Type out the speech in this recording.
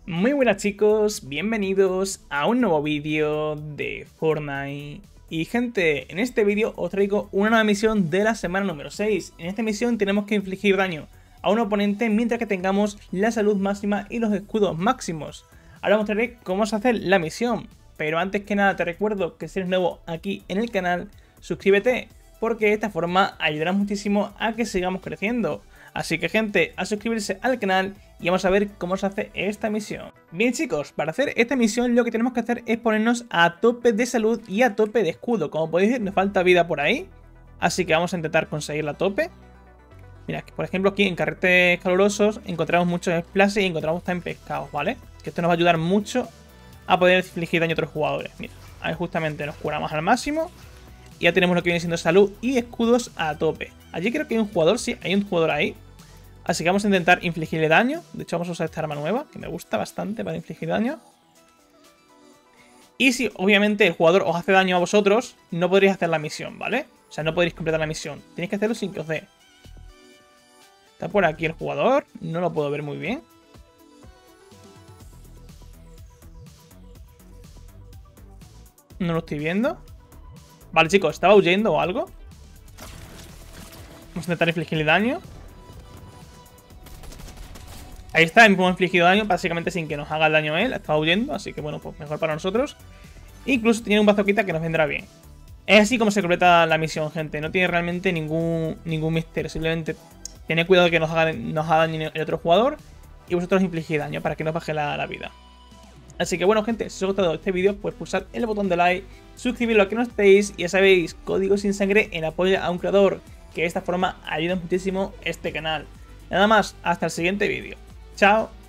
Muy buenas chicos, bienvenidos a un nuevo vídeo de Fortnite. Y gente, en este vídeo os traigo una nueva misión de la semana número 6. En esta misión tenemos que infligir daño a un oponente mientras que tengamos la salud máxima y los escudos máximos. Ahora os mostraré cómo se hace la misión, pero antes que nada te recuerdo que si eres nuevo aquí en el canal, suscríbete, porque de esta forma ayudará muchísimo a que sigamos creciendo. Así que gente, a suscribirse al canal y vamos a ver cómo se hace esta misión. Bien chicos, para hacer esta misión lo que tenemos que hacer es ponernos a tope de salud y a tope de escudo. Como podéis ver, nos falta vida por ahí, así que vamos a intentar conseguirla a tope. Mira, por ejemplo aquí en carretes calurosos encontramos muchos splashes y encontramos también pescados, ¿vale? Que esto nos va a ayudar mucho a poder infligir daño a otros jugadores. Mira, ahí justamente nos curamos al máximo y ya tenemos lo que viene siendo salud y escudos a tope. Allí creo que hay un jugador, sí, hay un jugador ahí. Así que vamos a intentar infligirle daño. De hecho vamos a usar esta arma nueva, que me gusta bastante para infligir daño. Y si obviamente el jugador os hace daño a vosotros, no podréis hacer la misión, ¿vale? O sea, no podréis completar la misión. Tenéis que hacerlo sin que os dé. Está por aquí el jugador, no lo puedo ver muy bien. No lo estoy viendo. Vale chicos, ¿estaba huyendo o algo? Vamos a intentar infligirle daño. Ahí está, hemos infligido daño básicamente sin que nos haga el daño él. Estaba huyendo, así que bueno, pues mejor para nosotros. Incluso tiene un bazooka que nos vendrá bien. Es así como se completa la misión, gente. No tiene realmente ningún misterio. Simplemente tened cuidado de que nos haga daño el otro jugador y vosotros infligid daño para que no os baje la vida. Así que bueno, gente, si os ha gustado este vídeo, pues pulsad el botón de like, suscribiros a que no estéis y ya sabéis, código sin sangre en apoyo a un creador, que de esta forma ayuda muchísimo este canal. Nada más, hasta el siguiente vídeo. Chao.